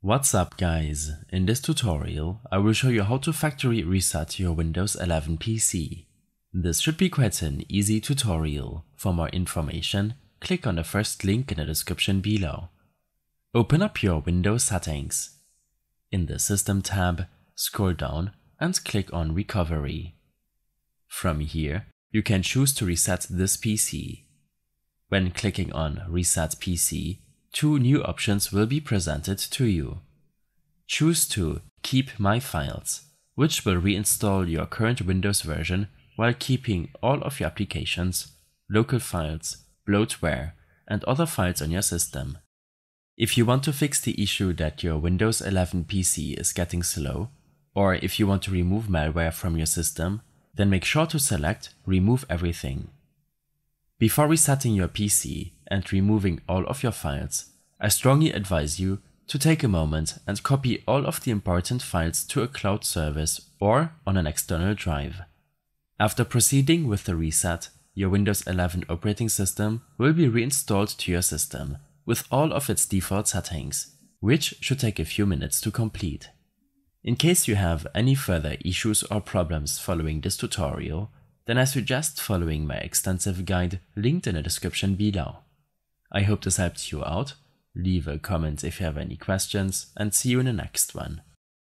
What's up guys, in this tutorial I will show you how to factory reset your Windows 11 PC. This should be quite an easy tutorial. For more information, click on the first link in the description below. Open up your Windows settings. In the System tab, scroll down and click on Recovery. From here, you can choose to reset this PC. When clicking on Reset PC, two new options will be presented to you. Choose to Keep My Files, which will reinstall your current Windows version while keeping all of your applications, local files, bloatware, and other files on your system. If you want to fix the issue that your Windows 11 PC is getting slow, or if you want to remove malware from your system, then make sure to select Remove Everything. Before resetting your PC and removing all of your files, I strongly advise you to take a moment and copy all of the important files to a cloud service or on an external drive. After proceeding with the reset, your Windows 11 operating system will be reinstalled to your system with all of its default settings, which should take a few minutes to complete. In case you have any further issues or problems following this tutorial, then I suggest following my extensive guide linked in the description below. I hope this helped you out. Leave a comment if you have any questions and see you in the next one.